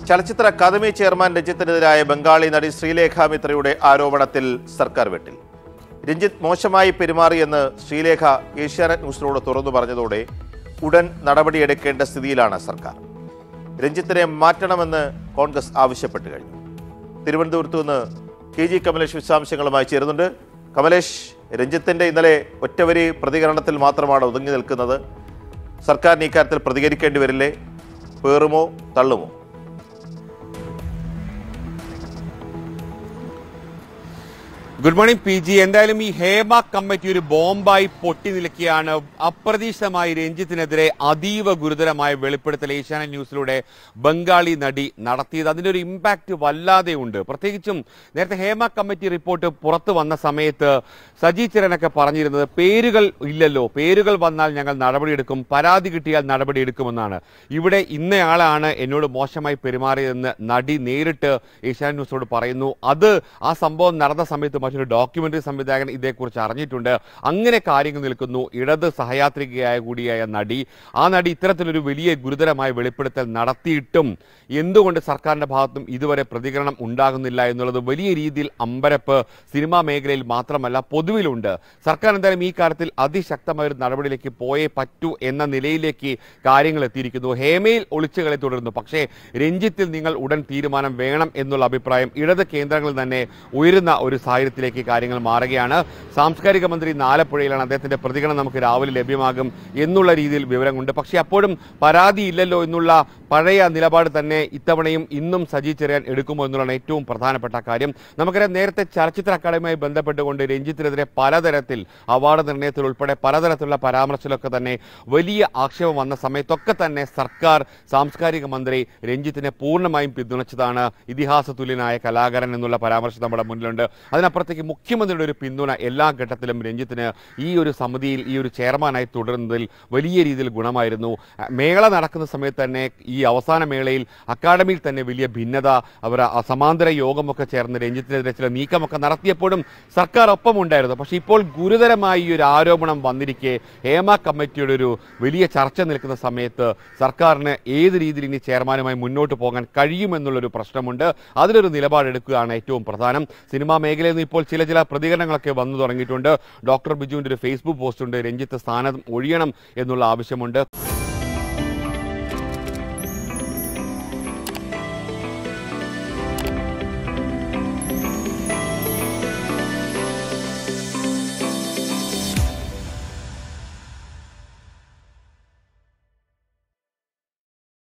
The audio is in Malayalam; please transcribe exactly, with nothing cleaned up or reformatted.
ചലച്ചിത്ര അക്കാദമി ചെയർമാൻ രഞ്ജിത്തിനെതിരായ ബംഗാളി നടി ശ്രീലേഖ മിത്രയുടെ ആരോപണത്തിൽ സർക്കാർ വെട്ടിൽ. രഞ്ജിത്ത് മോശമായി പെരുമാറിയെന്ന് ശ്രീലേഖ ഏഷ്യാനെറ്റ് ന്യൂസിനോട് തുറന്നു പറഞ്ഞതോടെ ഉടൻ നടപടിയെടുക്കേണ്ട സ്ഥിതിയിലാണ് സർക്കാർ. രഞ്ജിത്തിനെ മാറ്റണമെന്ന് കോൺഗ്രസ് ആവശ്യപ്പെട്ടു കഴിഞ്ഞു. തിരുവനന്തപുരത്ത് നിന്ന് കെ ജി കമലേഷ് വിശദാംശങ്ങളുമായി ചേരുന്നുണ്ട്. കമലേഷ്, രഞ്ജിത്തിന്റെ ഇന്നലെ ഒറ്റവരി പ്രതികരണത്തിൽ മാത്രമാണ് ഒതുങ്ങി നിൽക്കുന്നത്. സർക്കാരിന് ഇക്കാര്യത്തിൽ പ്രതികരിക്കേണ്ടി വരില്ലേ? പേറുമോ തള്ളുമോ? Good morning P G. എന്തായാലും ഈ ഹേമ കമ്മിറ്റി ഒരു ബോംബായി പൊട്ടി നിൽക്കുകയാണ്. അപ്രതീക്ഷിതമായി രഞ്ജിത്തിനെതിരെ അതീവ ഗുരുതരമായ വെളിപ്പെടുത്തൽ ഏഷ്യാനെറ്റ് ന്യൂസിലൂടെ ബംഗാളി നടി നടത്തിയത്. അതിൻ്റെ ഒരു ഇമ്പാക്റ്റ് വല്ലാതെ ഉണ്ട്. പ്രത്യേകിച്ചും നേരത്തെ ഹേമ കമ്മിറ്റി റിപ്പോർട്ട് പുറത്തു വന്ന സമയത്ത് സജി ചിരനൊക്കെ പറഞ്ഞിരുന്നത് പേരുകൾ ഇല്ലല്ലോ, പേരുകൾ വന്നാൽ ഞങ്ങൾ നടപടിയെടുക്കും, പരാതി കിട്ടിയാൽ നടപടിയെടുക്കുമെന്നാണ്. ഇവിടെ ഇന്നയാളാണ് എന്നോട് മോശമായി പെരുമാറിയതെന്ന് നടി നേരിട്ട് ഏഷ്യാനെറ്റ് ന്യൂസിനോട് പറയുന്നു. അത് ആ സംഭവം നടന്ന സമയത്ത് മറ്റൊരു ഡോക്യുമെന്ററി സംവിധായകൻ ഇതേക്കുറിച്ച് അറിഞ്ഞിട്ടുണ്ട്. അങ്ങനെ കാര്യങ്ങൾ നിൽക്കുന്നു. ഇടത് സഹയാത്രികയായ കൂടിയായ നടി, ആ നടി ഇത്തരത്തിലൊരു വലിയ ഗുരുതരമായ വെളിപ്പെടുത്തൽ നടത്തിയിട്ടും എന്തുകൊണ്ട് സർക്കാരിന്റെ ഭാഗത്തും ഇതുവരെ പ്രതികരണം ഉണ്ടാകുന്നില്ല എന്നുള്ളത് വലിയ രീതിയിൽ അമ്പരപ്പ് സിനിമാ മേഖലയിൽ മാത്രമല്ല പൊതുവിലുണ്ട്. സർക്കാർ എന്തായാലും ഈ കാര്യത്തിൽ അതിശക്തമായ ഒരു നടപടിയിലേക്ക് പോയേ പറ്റൂ എന്ന നിലയിലേക്ക് കാര്യങ്ങൾ എത്തിയിരിക്കുന്നു. ഹേമയിൽ ഒളിച്ചുകളെ തുടരുന്നു. പക്ഷേ രഞ്ജിത്തിൽ നിങ്ങൾ ഉടൻ തീരുമാനം വേണം എന്നുള്ള അഭിപ്രായം ഇടത് കേന്ദ്രങ്ങളിൽ തന്നെ ഉയരുന്ന ഒരു സാഹചര്യത്തിലേക്ക് കാര്യങ്ങൾ മാറുകയാണ്. സാംസ്കാരിക മന്ത്രി ആലപ്പുഴയിലാണ്. അദ്ദേഹത്തിന്റെ പ്രതികരണം നമുക്ക് രാവിലെ ലഭ്യമാകും എന്നുള്ള രീതിയിൽ വിവരമുണ്ട്. പക്ഷേ അപ്പോഴും പരാതിയില്ലല്ലോ എന്നുള്ള പഴയ നിലപാട് തന്നെ ഇത്തവണയും ഇന്നും സജി ചെറിയാൻ എടുക്കുമോ എന്നുള്ളതാണ് ഏറ്റവും പ്രധാനപ്പെട്ട കാര്യം. നമുക്കറിയാം, നേരത്തെ ചലച്ചിത്ര അക്കാദമിയുമായി ബന്ധപ്പെട്ടുകൊണ്ട് രഞ്ജിത്തിനെതിരെ പലതരത്തിൽ അവാർഡ് നിർണയത്തിൽ ഉൾപ്പെടെ പലതരത്തിലുള്ള പരാമർശങ്ങളൊക്കെ തന്നെ വലിയ ആക്ഷേപം വന്ന സമയത്തൊക്കെ തന്നെ സർക്കാർ സാംസ്കാരിക മന്ത്രി രഞ്ജിത്തിനെ പൂർണ്ണമായും പിന്തുണച്ചതാണ്. ഇതിഹാസ തുല്യനായ കലാകാരൻ എന്നുള്ള പരാമർശം നമ്മുടെ മുന്നിലുണ്ട്. അതിനപ്പുറത്തേക്ക് മുഖ്യമന്ത്രിയുടെ ഒരു പിന്തുണ എല്ലാ ഘട്ടത്തിലും രഞ്ജിത്തിന് ഈ ഒരു സമിതിയിൽ ഈ ഒരു ചെയർമാനായി തുടരുന്നതിൽ വലിയ രീതിയിൽ ഗുണമായിരുന്നു. മേള നടക്കുന്ന സമയത്ത് തന്നെ ഈ അവസാന മേളയിൽ അക്കാദമിയിൽ തന്നെ വലിയ ഭിന്നത, അവർ സമാന്തര യോഗമൊക്കെ ചേർന്ന് രഞ്ജിത്തിനെതിരെ ചില നീക്കമൊക്കെ നടത്തിയപ്പോഴും സർക്കാർ ഒപ്പമുണ്ടായിരുന്നു. പക്ഷേ ഇപ്പോൾ ഗുരുതരമായി ഈ ഒരു ആരോപണം വന്നിരിക്കെ ഹേമ കമ്മിറ്റിയുടെ ഒരു വലിയ ചർച്ച നിൽക്കുന്ന സമയത്ത് സർക്കാരിന് ഏത് രീതിയിൽ ഇനി ചെയർമാനുമായി മുന്നോട്ട് പോകാൻ കഴിയുമെന്നുള്ളൊരു പ്രശ്നമുണ്ട്. അതിലൊരു നിലപാടെടുക്കുകയാണ് ഏറ്റവും പ്രധാനം. സിനിമാ മേഖലയിൽ നിന്ന് ഇപ്പോൾ ചില ചില പ്രതികരണങ്ങളൊക്കെ വന്നു തുടങ്ങിയിട്ടുണ്ട്. ഡോക്ടർ ബിജുവിൻ്റെ ഒരു ഫേസ്ബുക്ക് പോസ്റ്റ് ഉണ്ട്, രഞ്ജിത്ത് സ്ഥാനം ഒഴിയണം എന്നുള്ള ആവശ്യമുണ്ട്.